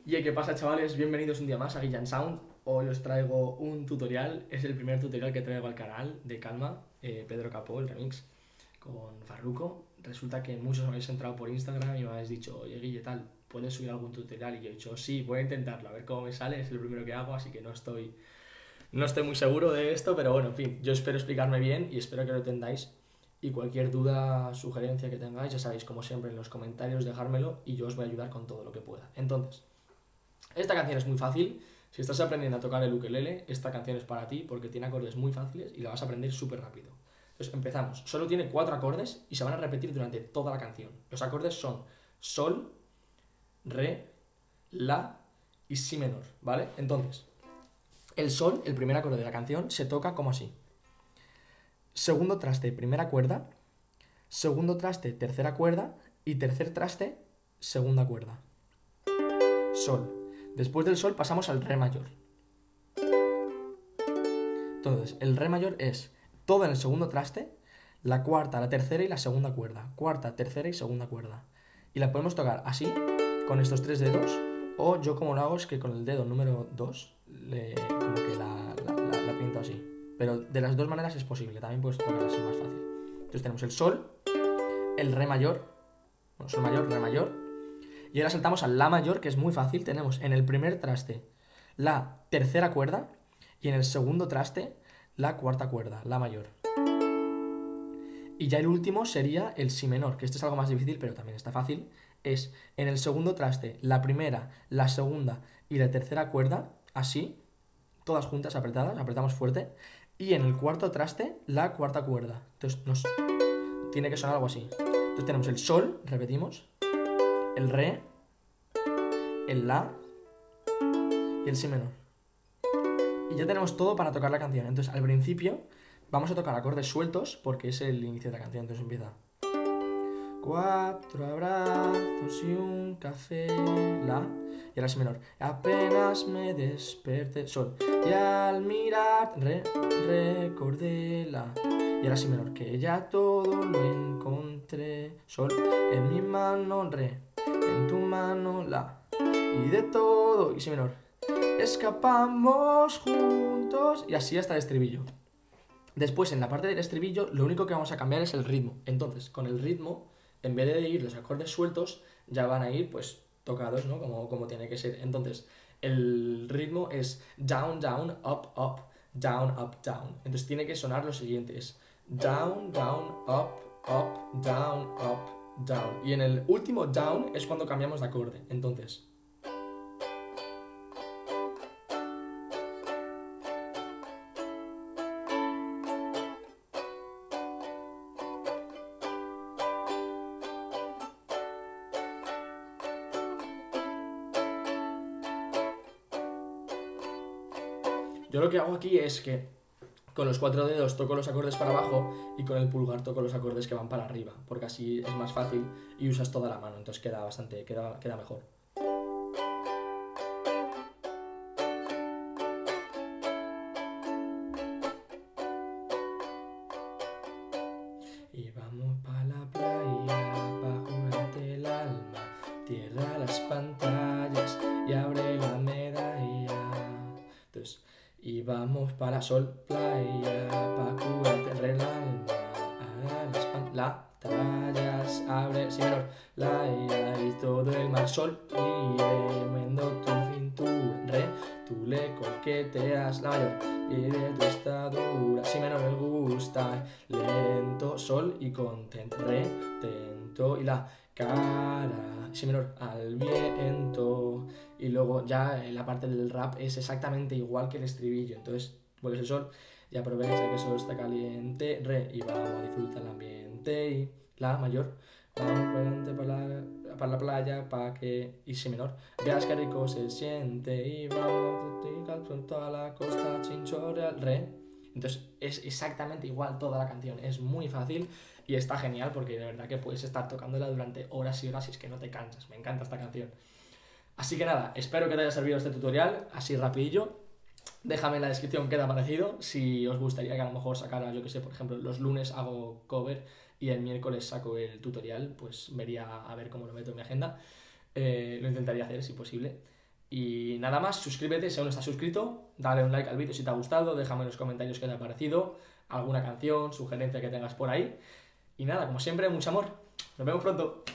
Y ¿qué pasa, chavales? Bienvenidos un día más a Guillan Sound. Hoy os traigo un tutorial, es el primer tutorial que traigo al canal de Calma, Pedro Capó, el remix, con Farruko. Resulta que muchos me habéis entrado por Instagram y me habéis dicho, oye Guille, tal, ¿puedes subir algún tutorial? Y yo he dicho, sí, voy a intentarlo, a ver cómo me sale, es el primero que hago, así que no estoy muy seguro de esto, pero bueno, en fin, yo espero explicarme bien y espero que lo entendáis. Y cualquier duda, sugerencia que tengáis, ya sabéis, como siempre, en los comentarios dejármelo y yo os voy a ayudar con todo lo que pueda. Entonces, esta canción es muy fácil. Si estás aprendiendo a tocar el ukelele, esta canción es para ti porque tiene acordes muy fáciles y la vas a aprender súper rápido. Entonces empezamos. Solo tiene 4 acordes y se van a repetir durante toda la canción. Los acordes son sol, re, la y si menor, ¿vale? Entonces, el sol, el primer acorde de la canción, se toca como así. Segundo traste, primera cuerda. Segundo traste, tercera cuerda. Y tercer traste, segunda cuerda. Sol. Después del sol pasamos al re mayor. Entonces, el re mayor es todo en el segundo traste, la cuarta, la tercera y la segunda cuerda. Cuarta, tercera y segunda cuerda. Y la podemos tocar así, con estos 3 dedos, o yo como lo hago es que con el dedo número 2, como que la pinto así. Pero de las dos maneras es posible, también puedes tocar así más fácil. Entonces tenemos el sol, el re mayor, bueno, sol mayor, re mayor, y ahora saltamos al la mayor, que es muy fácil. Tenemos en el primer traste la tercera cuerda y en el segundo traste la cuarta cuerda, la mayor. Y ya el último sería el si menor, que este es algo más difícil, pero también está fácil. Es en el segundo traste la primera, la segunda y la tercera cuerda, así, todas juntas apretadas, apretamos fuerte. Y en el cuarto traste la cuarta cuerda. Entonces tiene que sonar algo así. Entonces tenemos el sol, repetimos, el re, el la y el si menor. Y ya tenemos todo para tocar la canción. Entonces al principio vamos a tocar acordes sueltos porque es el inicio de la canción. Entonces empieza: 4 abrazos y un café, la. Y ahora si menor: apenas me desperté, sol. Y al mirar, re, recordé, la. Y ahora si menor: que ya todo lo encontré, sol. En mi mano, re, en tu mano, la. Y de todo, y si menor, escapamos juntos. Y así hasta el estribillo. Después, en la parte del estribillo, lo único que vamos a cambiar es el ritmo. Entonces, con el ritmo, en vez de ir los acordes sueltos, ya van a ir, pues, tocados, ¿no? Como tiene que ser. Entonces, el ritmo es down, down, up, up, down, up, down. Entonces, tiene que sonar lo siguiente: es down, down, up, up, down, up, down. Y en el último down es cuando cambiamos de acorde. Entonces, yo lo que hago aquí es que con los 4 dedos toco los acordes para abajo y con el pulgar toco los acordes que van para arriba, porque así es más fácil y usas toda la mano, entonces queda mejor. Y vamos pa' la playa, pa' jurarte el alma, cierra las pantallas y abre la medalla. Entonces, y vamos pa' la sol playa, pa' curarte el alma, la tallas, abre, si menor, la y todo el mar, sol y tremendo tu cintura, re, tú le coqueteas, la mayor, y de tu estadura, si menor me gusta, lento, sol y contento, re, tento y la cara, si menor, al viento. Y luego ya la parte del rap es exactamente igual que el estribillo. Entonces vuelves el sol y aprovecha que el sol está caliente, re, y vamos a disfrutar el ambiente. Y la mayor, vamos por delante para la playa, para que, y si menor, veas que rico se siente. Y vamos por toda la costa, chinchorreal, re. Entonces es exactamente igual toda la canción, es muy fácil y está genial porque de verdad que puedes estar tocándola durante horas y horas y es que no te cansas. Me encanta esta canción. Así que nada, espero que te haya servido este tutorial, así rapidillo. Déjame en la descripción qué te ha parecido, si os gustaría que a lo mejor sacara, yo que sé, por ejemplo, los lunes hago cover y el miércoles saco el tutorial, pues vería a ver cómo lo meto en mi agenda. Lo intentaría hacer si posible. Y nada más, suscríbete si aún no estás suscrito, dale un like al vídeo si te ha gustado, déjame en los comentarios qué te ha parecido, alguna canción, sugerencia que tengas por ahí. Y nada, como siempre, mucho amor. Nos vemos pronto.